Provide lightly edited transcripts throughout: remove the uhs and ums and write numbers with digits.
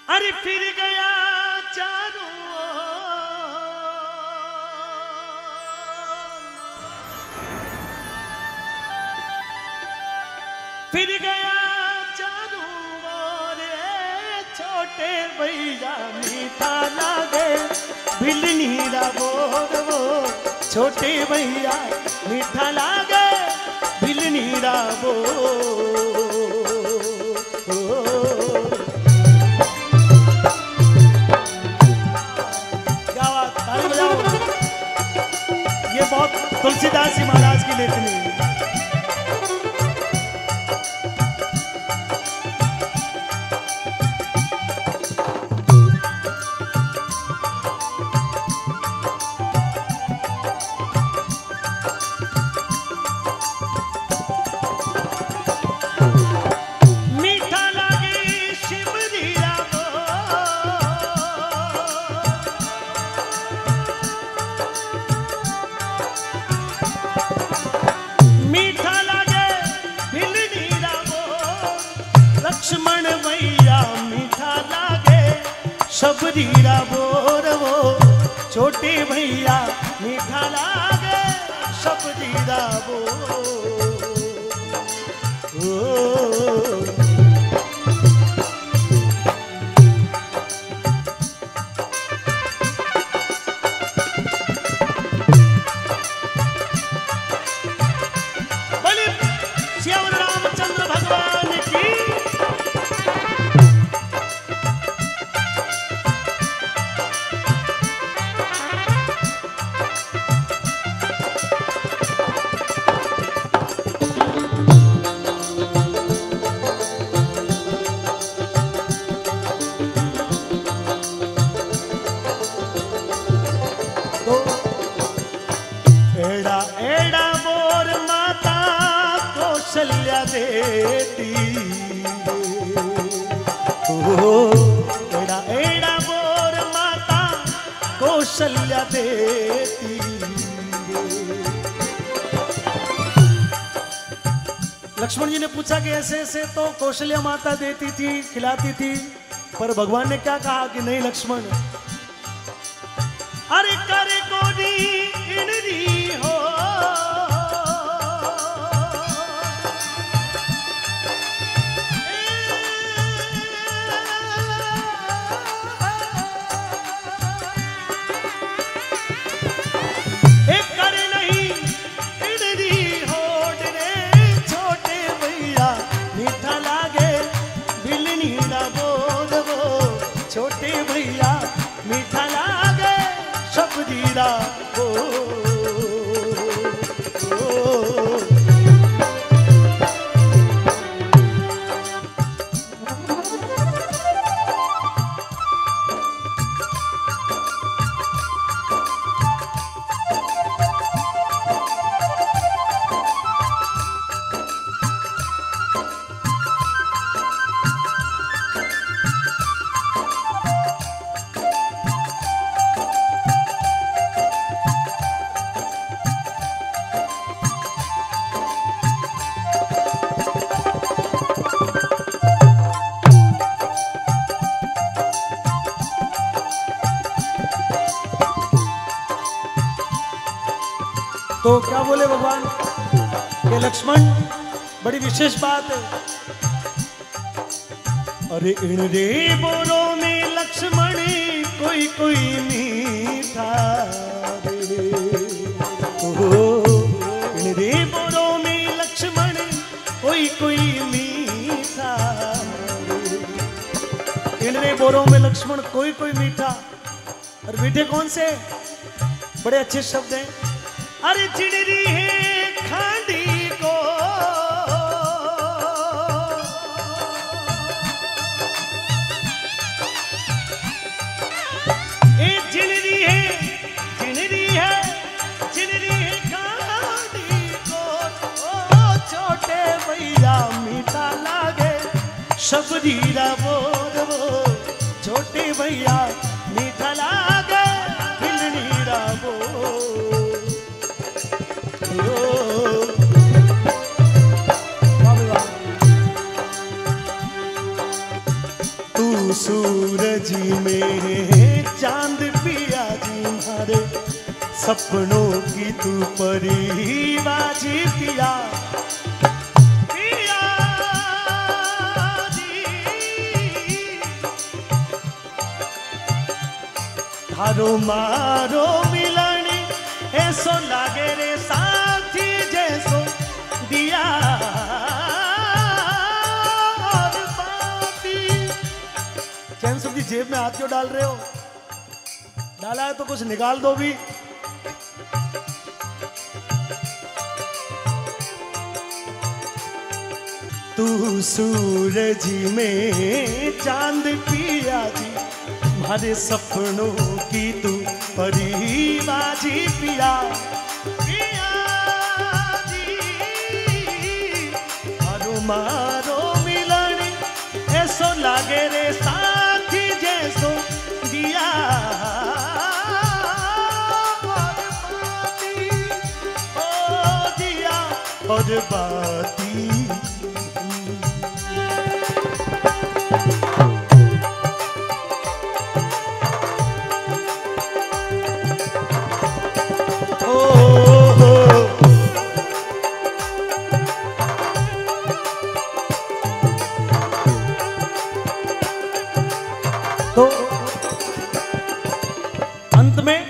अरे फिर गया चारों फिर गया चारों ओर छोटे भैया मीठा लागे भिलनीरा बोर वो छोटे भैया मीठा लागे भिलनीरा बोर। क्या बात, ताली बजाओ। ये बहुत तुलसीदास जी महाराज की लेखनी है। सबरीरा बोर वो छोटे भैया मीठा लागे सबरीरा बोर। बोलिए श्याम रामचंद्र भगवान की। एड़ा बोर माता कौशल्या देती एड़ा एड़ा बोर माता कौशल्या देती। लक्ष्मण जी ने पूछा कि ऐसे ऐसे तो कौशल्या माता देती थी, खिलाती थी, पर भगवान ने क्या कहा कि नहीं लक्ष्मण, अरे करे कोनी इनरी हो एक करे नहीं इनरी होड़ रे छोटे भैया मीठा लागे भिलनीरा बोल वो छोटे भैया मीठा लागे सबरीरा बोल। तो क्या बोले भगवान कि लक्ष्मण बड़ी विशेष बात है। अरे इन रे बोरों में लक्ष्मण कोई कोई मीठा रे, इन रे बोरों में लक्ष्मण कोई कोई मीठा रे। इन रे बोरों में लक्ष्मण कोई कोई मीठा, और मीठे कौन से, बड़े अच्छे शब्द हैं। अरे चिड़री है खांडी को ए चिड़री है खांडी को ओ छोटे भैया मीठा लागे सबरीरा बोर वो छोटे भैया मीठा लागे भिलनीरा बोर। तू सूरज में चांद पिया जी मारे सपनों की तू परी बाजी पिया पिया जी थारो मारो मिलनी ऐसो लागे रे साथी जैसो दिया और बाती। चैन सुख जी जेब में हाथ क्यों डाल रहे हो? डाला है तो कुछ निकाल दो भी। तू सूरज में चांद पिया जी हमारे सपनों की तू परी बाजी पिया पिया जी मारो मारो मिलनी ऐसो लागे रे साथी जैसो दिया और बाती ओ दिया और बाती। तो अंत में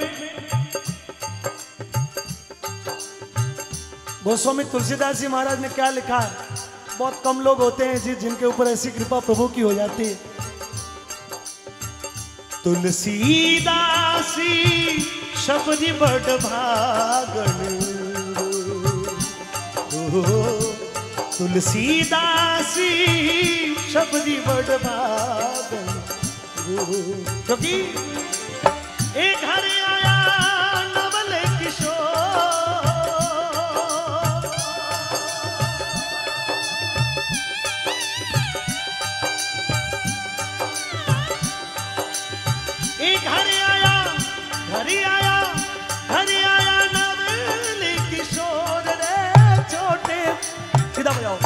गोस्वामी तुलसीदास जी महाराज ने क्या लिखा है? बहुत कम लोग होते हैं जी जिनके ऊपर ऐसी कृपा प्रभु की हो जाती है। तुलसीदासी शबरी बड़ भागन तुलसीदासी शबरी बड़ भागन क्योंकि एक घर आया नवल किशोर एक घर आया नवल किशोर रे छोटे सीधा बजाओ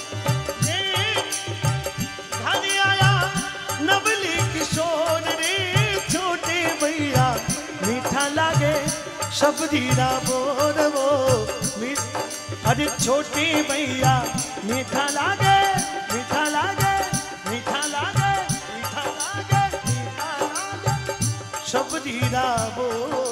शबरीरा बोल वो अरे छोटे भैया मीठा लागे मीठा लागे मीठा लागे मीठा लागे मीठा लागे शबरीरा बोल